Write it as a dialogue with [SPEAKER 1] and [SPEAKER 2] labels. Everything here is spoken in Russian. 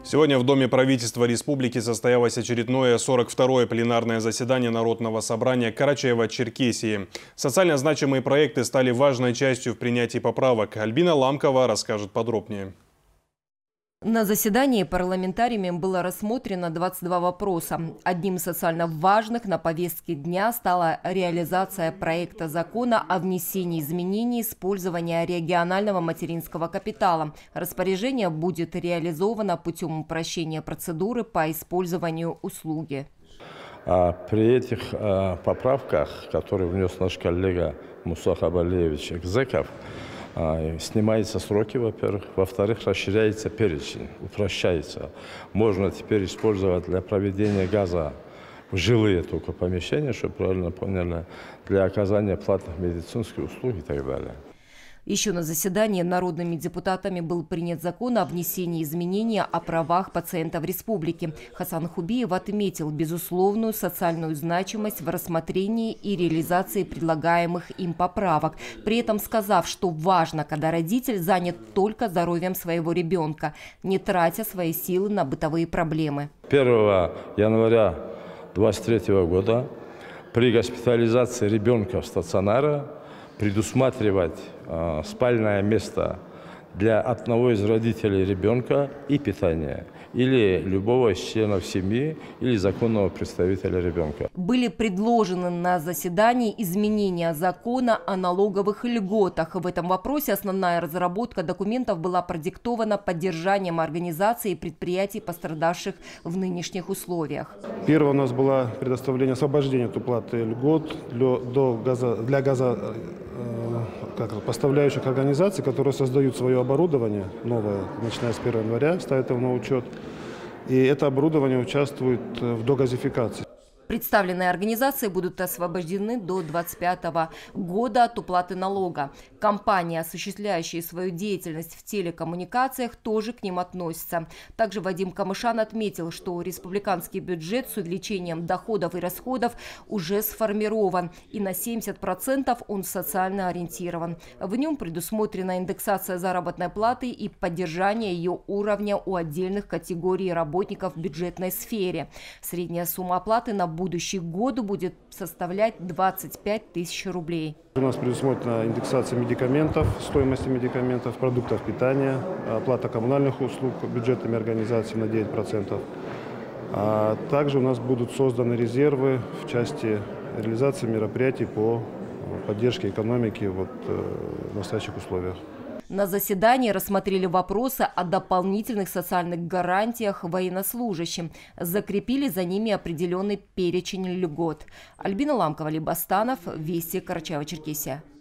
[SPEAKER 1] Сегодня в Доме правительства республики состоялось очередное 42-е пленарное заседание Народного собрания Карачаево-Черкесии. Социально значимые проекты стали важной частью в принятии поправок. Альбина Ламкова расскажет подробнее.
[SPEAKER 2] На заседании парламентариями было рассмотрено 22 вопроса. Одним из социально важных на повестке дня стала реализация проекта закона о внесении изменений использования регионального материнского капитала. Распоряжение будет реализовано путем упрощения процедуры по использованию услуги.
[SPEAKER 3] При этих поправках, которые внес наш коллега Муса Хабалевич Экзеков, снимаются сроки, во-первых. Во-вторых, расширяется перечень, упрощается. Можно теперь использовать для проведения газа в жилые только помещения, чтобы правильно поняли, для оказания платных медицинских услуг и так далее.
[SPEAKER 2] Еще на заседании народными депутатами был принят закон о внесении изменений о правах пациентов республики. Хасан Хубиев отметил безусловную социальную значимость в рассмотрении и реализации предлагаемых им поправок, при этом сказав, что важно, когда родитель занят только здоровьем своего ребенка, не тратя свои силы на бытовые проблемы.
[SPEAKER 3] 1 января 2023 года при госпитализации ребенка в стационаре предусматривать спальное место для одного из родителей ребенка и питание, или любого из членов семьи, или законного представителя ребенка.
[SPEAKER 2] Были предложены на заседании изменения закона о налоговых льготах. В этом вопросе основная разработка документов была продиктована поддержанием организаций и предприятий, пострадавших в нынешних условиях.
[SPEAKER 4] Первое у нас было предоставление освобождения от уплаты льгот для поставляющих организаций, которые создают свое оборудование новое, начиная с 1 января, ставят его на учет. И это оборудование участвует в догазификации.
[SPEAKER 2] Представленные организации будут освобождены до 2025 года от уплаты налога. Компании, осуществляющие свою деятельность в телекоммуникациях, тоже к ним относятся. Также Вадим Камышан отметил, что республиканский бюджет с увеличением доходов и расходов уже сформирован, и на 70% он социально ориентирован. В нем предусмотрена индексация заработной платы и поддержание ее уровня у отдельных категорий работников в бюджетной сфере. Средняя сумма оплаты на будущий год будет составлять 25 тысяч рублей.
[SPEAKER 4] У нас предусмотрена индексация медикаментов, стоимости медикаментов, продуктов питания, оплата коммунальных услуг бюджетными организациями на 9%. А также у нас будут созданы резервы в части реализации мероприятий по поддержке экономики в настоящих условиях.
[SPEAKER 2] На заседании рассмотрели вопросы о дополнительных социальных гарантиях военнослужащим. Закрепили за ними определенный перечень льгот. Альбина Ламкова, Либастанов, Вести, Карачаево-Черкесия.